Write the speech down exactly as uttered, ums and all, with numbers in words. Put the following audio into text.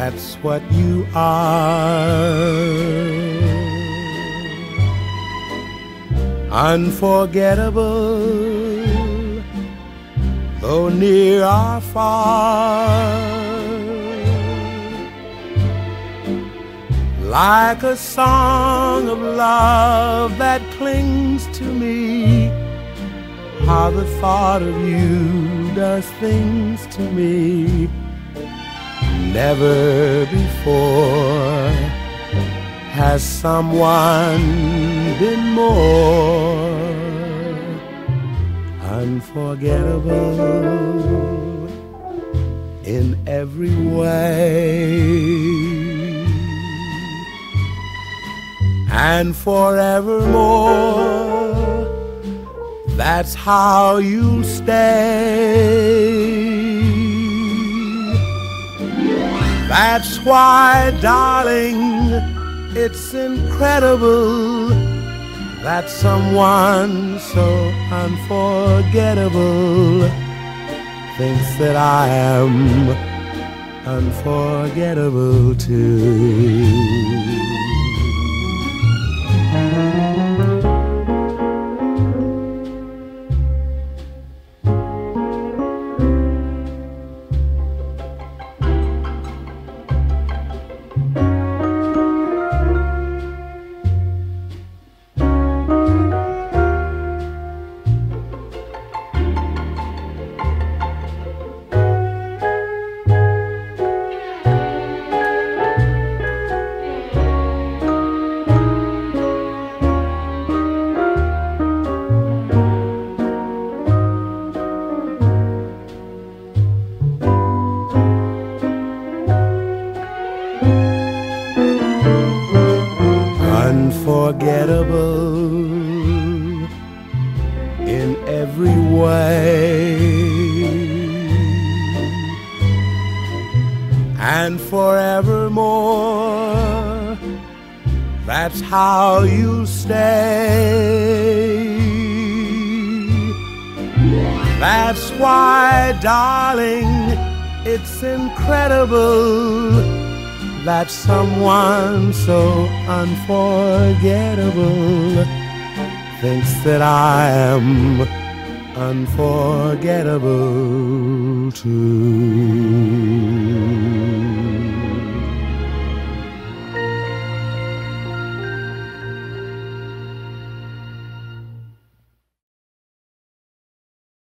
That's what you are. Unforgettable, though near or far, like a song of love that clings to me. How the thought of you does things to me. Never before has someone been more unforgettable in every way. And forevermore, that's how you'll stay. That's why, darling, it's incredible that someone so unforgettable thinks that I am unforgettable too. Unforgettable in every way, and forevermore, that's how you stay. That's why, darling, it's incredible that someone so unforgettable thinks that I am unforgettable too.